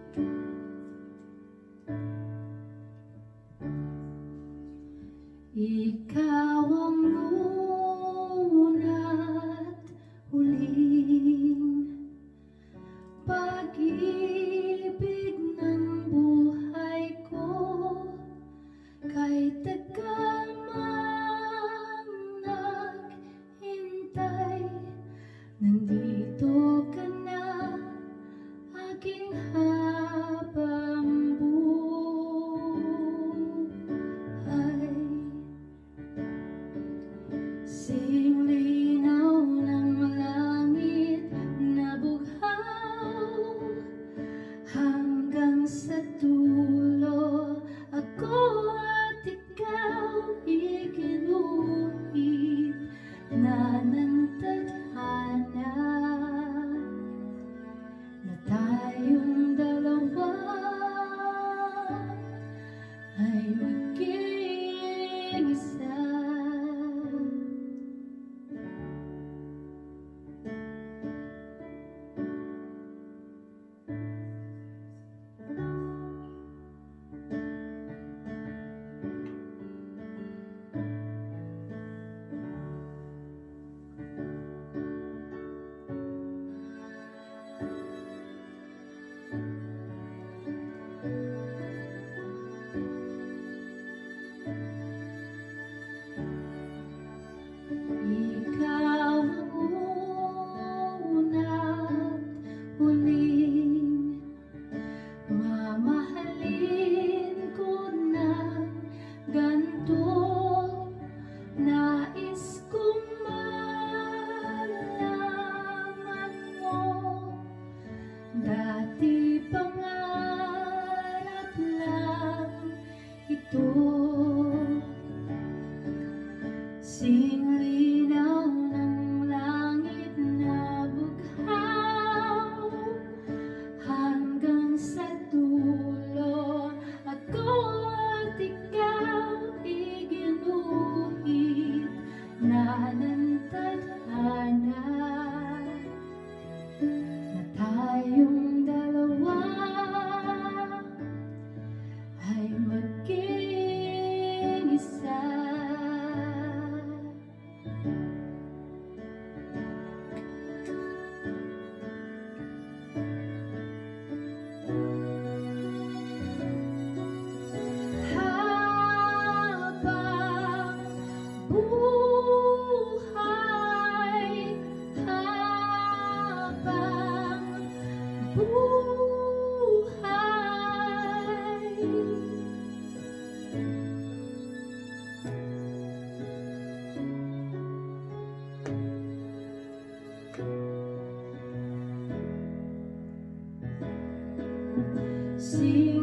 Ikaw ang una't huling pag-ibig ng buhay ko. Kahit tagal mang naghintay, nandito ka na, aking habang buhay. Singlinaw ng langit na bughaw, hanggang sa dulo ako at ikaw iginuhit na ng tadhana, na tayong dalawa ay maging isa. Ikaw ang una't huling mamahalin ko ng ganito. Nais kong malaman mo, dati pangarap lang ito. Singlinaw ng langit na bughaw, hanggang sa dulo ako at ikaw iginuhit na ng tadhana, na tayong dalawa ay maging isa. Buhay habang buhay. See